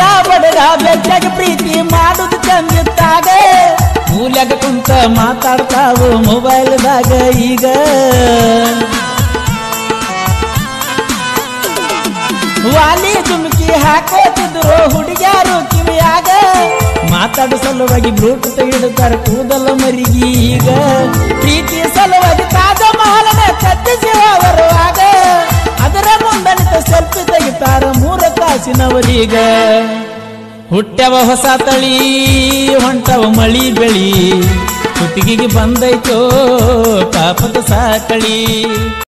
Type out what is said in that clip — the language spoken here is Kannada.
ಬಡಗ ಬೆಚ್ಚಾಗ ಪ್ರೀತಿ ಮಾಡುದು ಚಂದಿತ್ತಾಗ ಮೂಲ್ಯಾಗ ಕುಂತ ಮಾತಾಡ್ತಾವು ಮೊಬೈಲ್ದಾಗ ಈಗ ವಾಲಿ ಜುಮ್ಕಿ ಹಾಕೋತಿದ್ರು ಹುಡುಗ್ಯಾರು ಕಿವಿಯಾಗ ಮಾತಾಡೋ ಸಲುವಾಗಿ ಬ್ಲೂಟೂತ್ ಇಡುತ್ತಾರೆ ಕೂದಲ ಮರಿಗಿ ಈಗ ಪ್ರೀತಿ ಸಲುವಾಗಿ ತಾಜ ಮಹಲನ ಕತ್ತಿಸಿ ಬರುವಾಗ ಅದರ ಮುಂದನಿತ ಸೆಲ್ಫಿ ತೆಗಿತಾರ 3 ತಾಸಿನವರೀಗ ಹುಟ್ಟ್ಯವ ಹೊಸ ತಳಿ ಹೊಂಟವ ಮಳಿ ಬೆಳಿ ಕುತ್ತಿಗೆಗೆ ಬಂದೈತೋ ಪಾಪದ ಸಾಕಳಿ